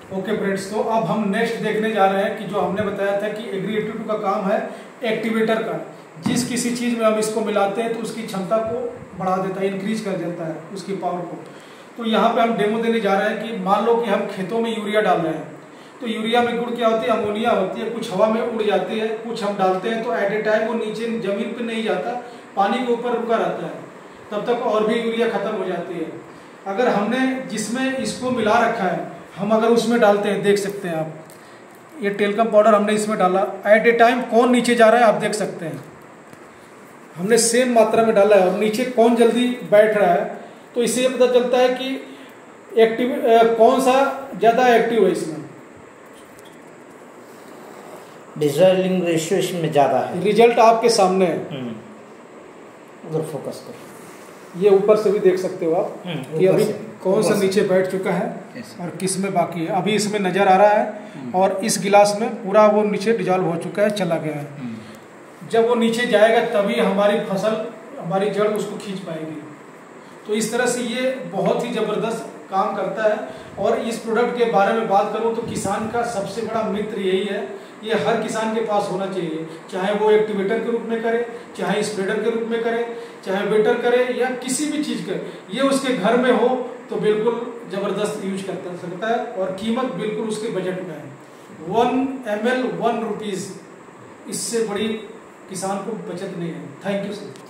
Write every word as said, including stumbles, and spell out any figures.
Okay friends, तो अब हम नेक्स्ट देखने जा रहे हैं कि जो हमने बताया था कि एग्री एटी टू का काम है एक्टिवेटर का। जिस किसी चीज़ में हम इसको मिलाते हैं तो उसकी क्षमता को बढ़ा देता है, इंक्रीज कर देता है उसकी पावर को। तो यहाँ पे हम डेमो देने जा रहे हैं कि मान लो कि हम खेतों में यूरिया डाल रहे हैं, तो यूरिया में गुण क्या होती है, अमोनिया होती है, कुछ हवा में उड़ जाती है, कुछ हम डालते हैं तो एट ए टाइम वो नीचे जमीन पे नहीं जाता, पानी के ऊपर रुका रहता है, तब तक और भी यूरिया खत्म हो जाती है। अगर हमने जिसमें इसको मिला रखा है, हम अगर उसमें डालते हैं, देख सकते हैं आप, ये टेलकम पाउडर हमने इसमें डाला, एट ए टाइम कौन नीचे जा रहा है आप देख सकते हैं। हमने सेम मात्रा में डाला है और नीचे कौन जल्दी बैठ रहा है, तो इससे पता चलता है कि एक्टिव कौन सा ज़्यादा एक्टिव है। इसमें डिजॉल्विंग रेशियो इसमें ज़्यादा है, रिजल्ट आपके सामने है। उधर फोकस करो, ये ऊपर से भी देख सकते हो आप कि अभी कौन सा नीचे बैठ चुका है और किस में बाकी है। अभी इसमें नज़र आ रहा है और इस गिलास में पूरा वो नीचे डिजॉल्व हो चुका है, चला गया है। जब वो नीचे जाएगा तभी हमारी फसल, हमारी जड़ उसको खींच पाएगी। तो इस तरह से ये बहुत ही ज़बरदस्त काम करता है। और इस प्रोडक्ट के बारे में बात करूँ तो किसान का सबसे बड़ा मित्र यही है, ये हर किसान के पास होना चाहिए, चाहे वो एक्टिवेटर के रूप में करे, चाहे स्प्रेडर के रूप में करे, चाहे वेटर करे या किसी भी चीज़ करे, ये उसके घर में हो तो बिल्कुल ज़बरदस्त यूज कर सकता है। और कीमत बिल्कुल उसके बजट में है, one M L one rupees, इससे बड़ी किसान को बचत नहीं है। Thank you sir.